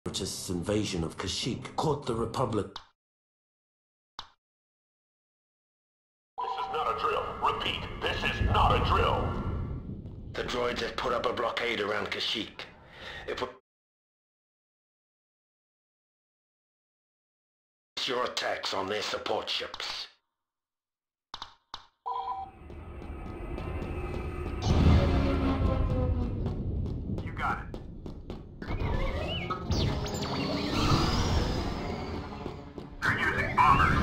Separatists' invasion of Kashyyyk caught the Republic. This is not a drill. Repeat, this is not a drill. The droids have put up a blockade around Kashyyyk. If your attacks on their support ships. You got it. They're using bombers.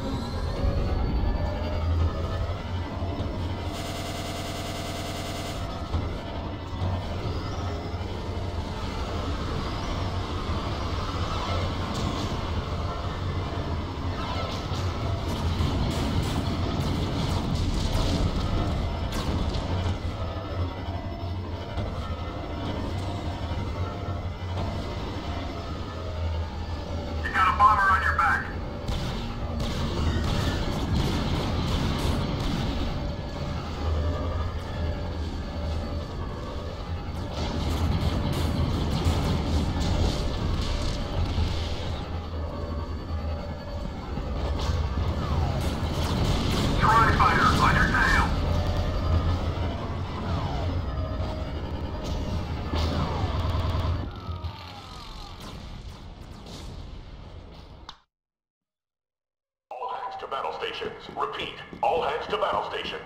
Battle stations. Repeat, all hands to battle stations.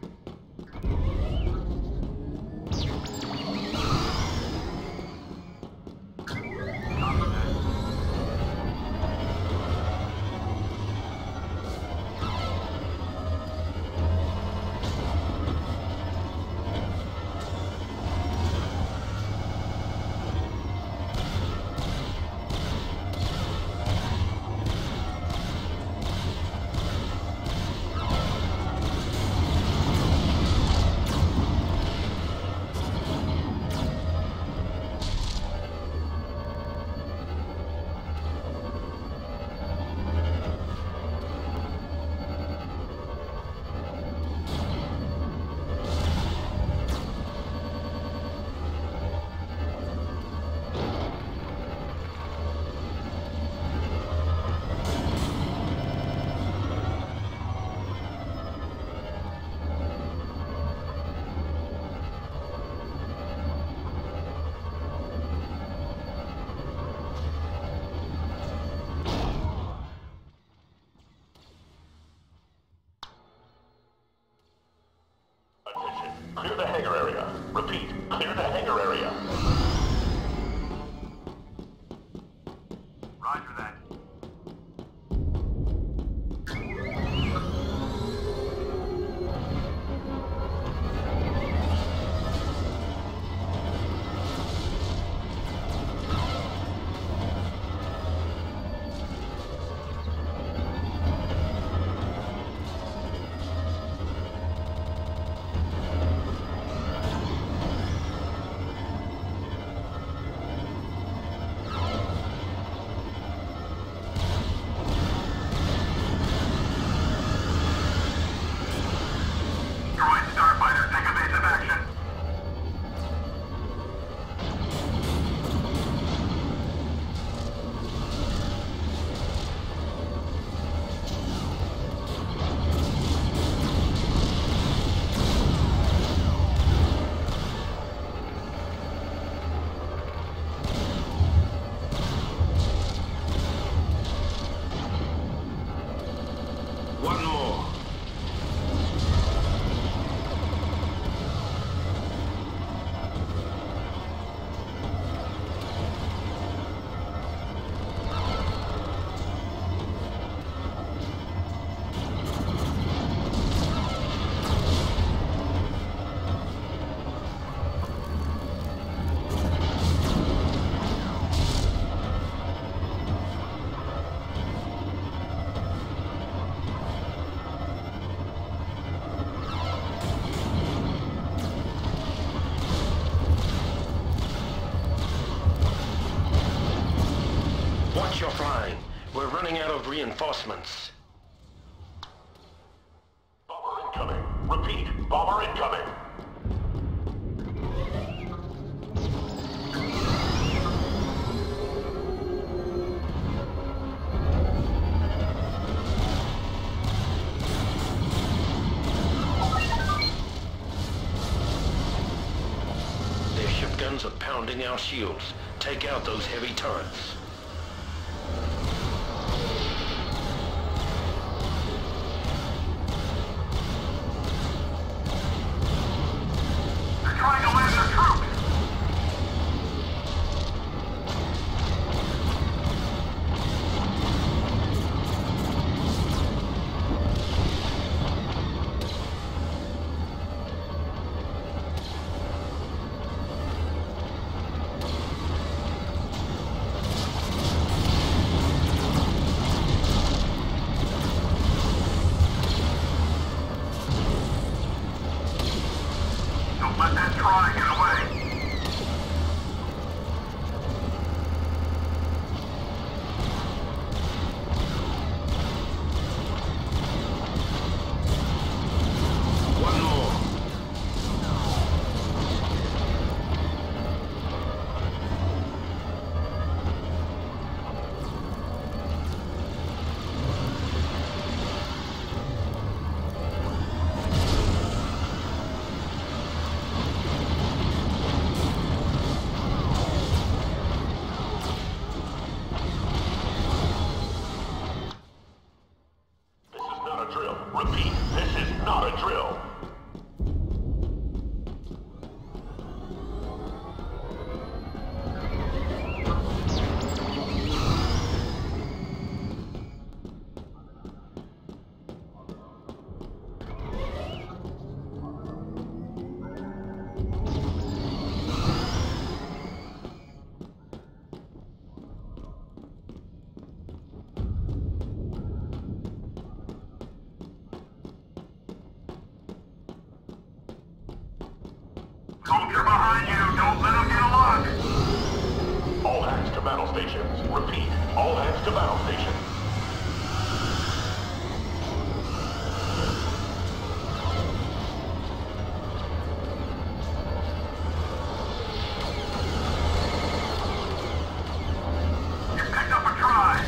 Clear the hangar area. Repeat, clear the hangar area. Roger that. One more. Watch your flying. We're running out of reinforcements. Bomber incoming. Repeat, bomber incoming. our shields. Take out those heavy turrets. They're trying to land their troops! Don't let that try get away! One more. This is not a drill. Repeat, this is not a drill. Soldier behind you, don't let him get a lock! All hands to battle stations. Repeat, all hands to battle stations. You picked up a try!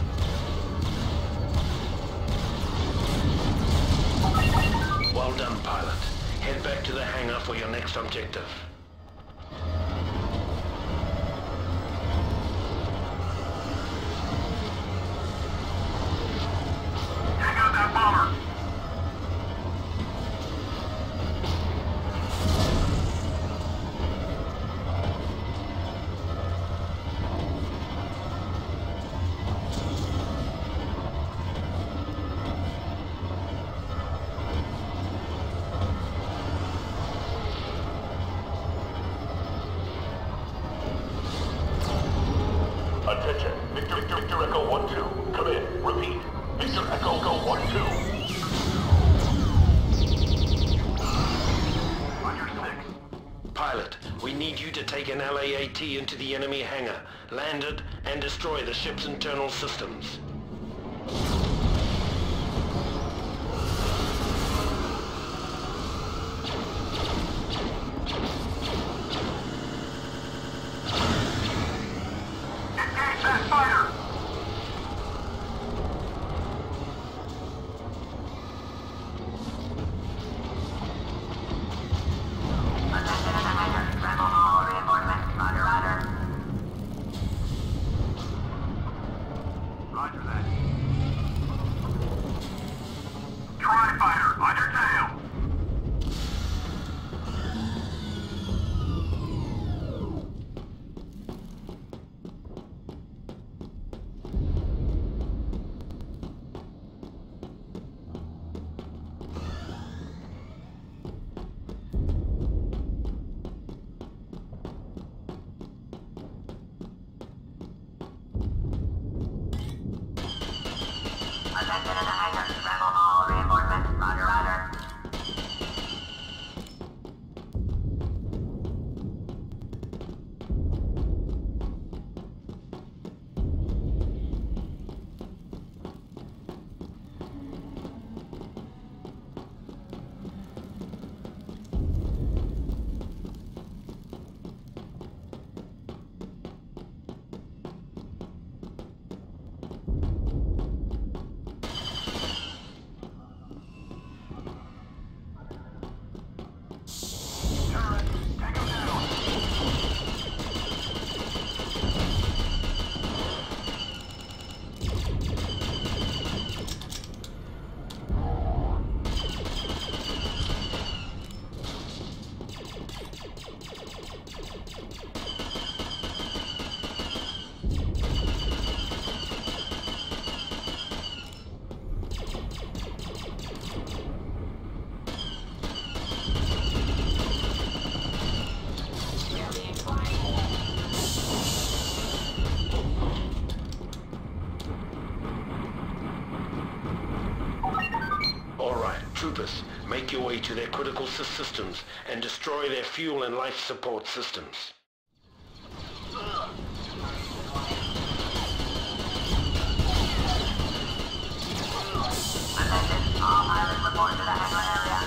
Well done, pilot. Head back to the hangar for your next objective. Take out that bomber! Attention, Victor Echo 1-2. Come in. Repeat. Victor Echo Go 1-2. On your 6. Pilot, we need you to take an LAAT into the enemy hangar, land it, and destroy the ship's internal systems. Engage that fighter! Roger that. Try fighter, on your tail! Troopers, make your way to their critical systems and destroy their fuel and life support systems. Attention, all pilots report to the hangar area.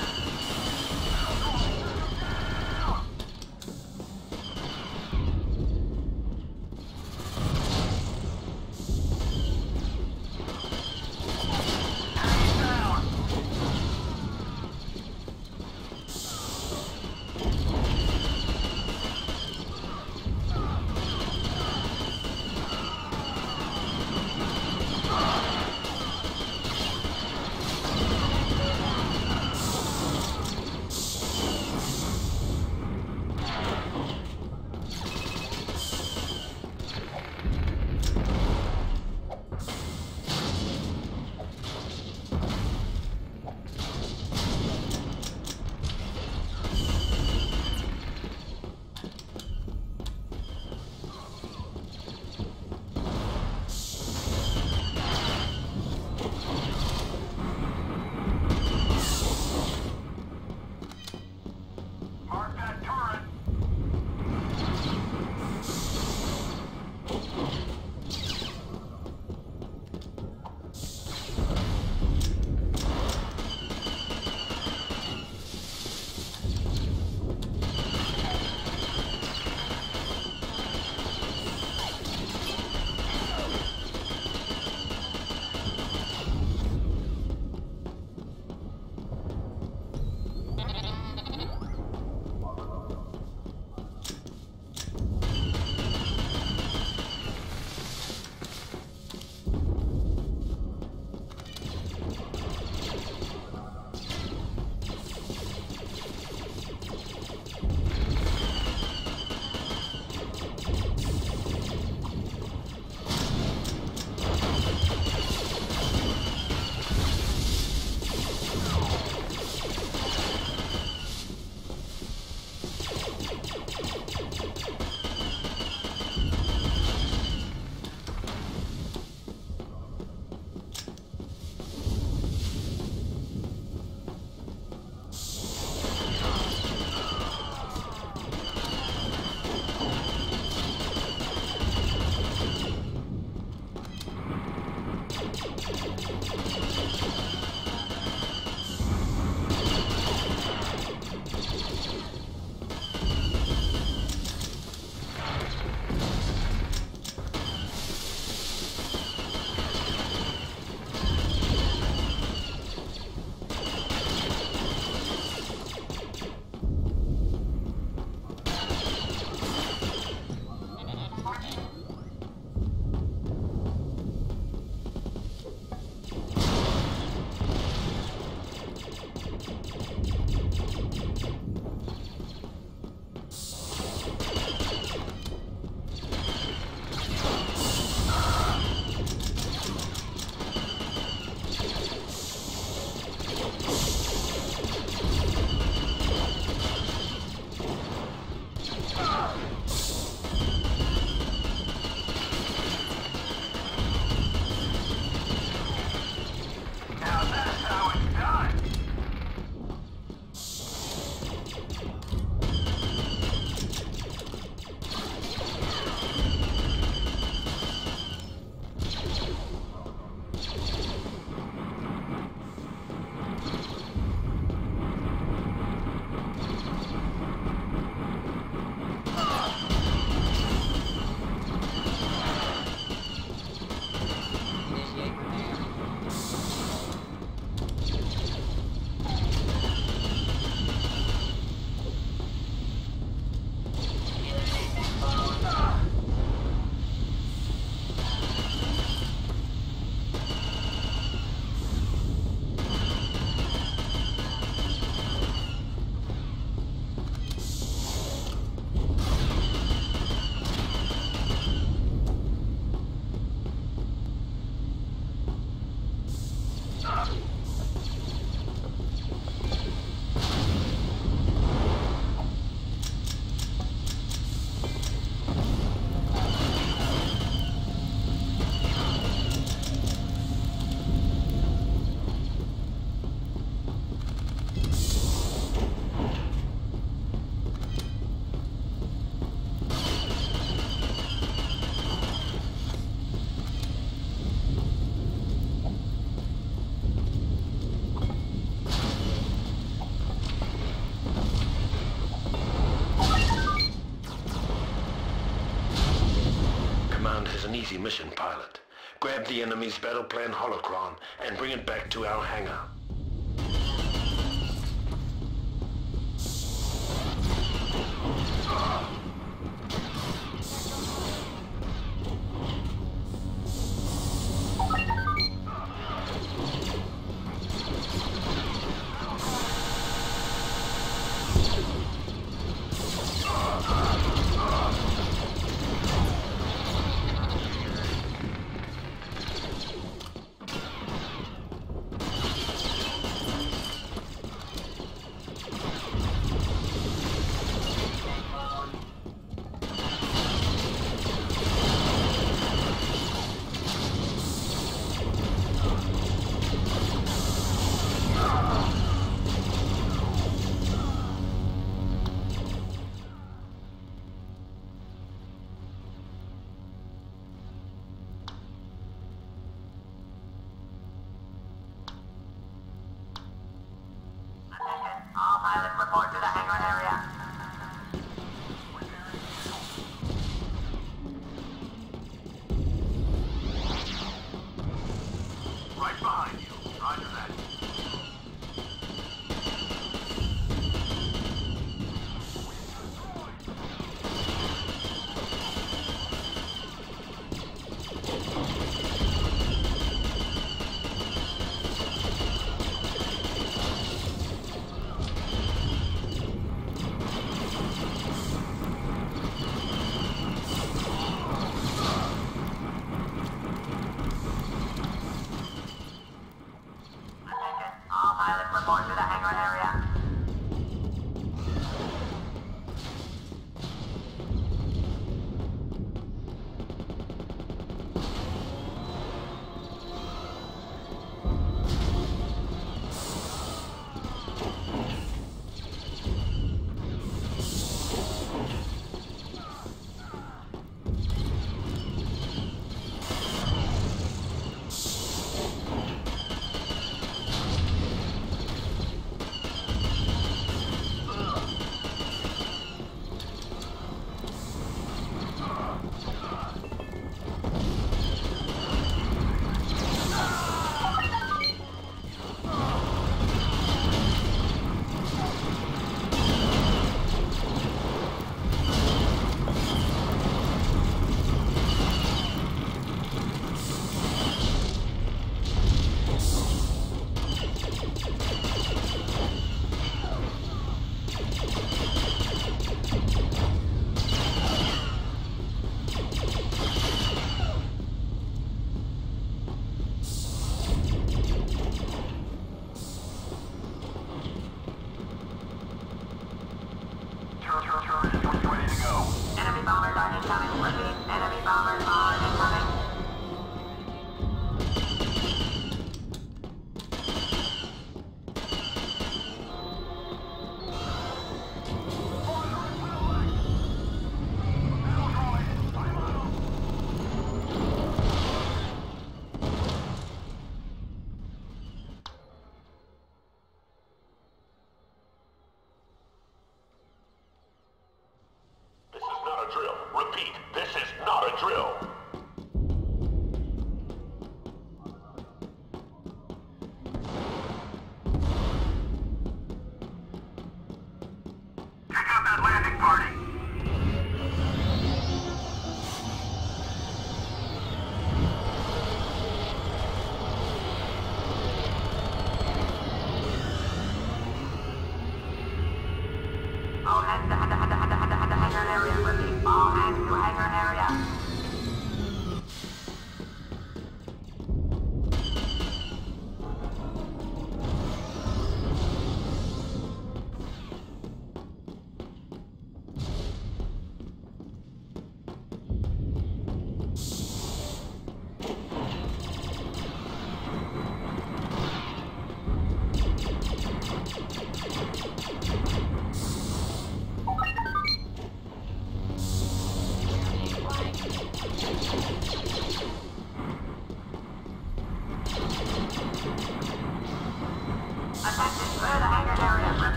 is an easy mission, pilot. Grab the enemy's battle plan holocron and bring it back to our hangar.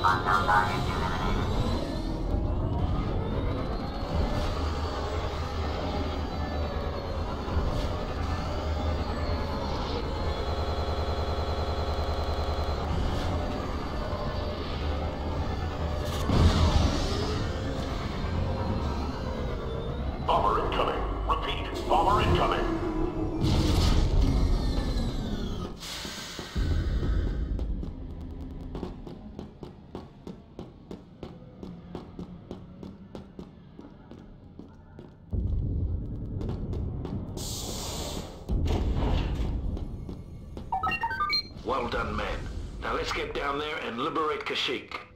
Unknown target eliminated. Bomber incoming. Repeat, bomber incoming. Well done, man. Now let's get down there and liberate Kashyyyk.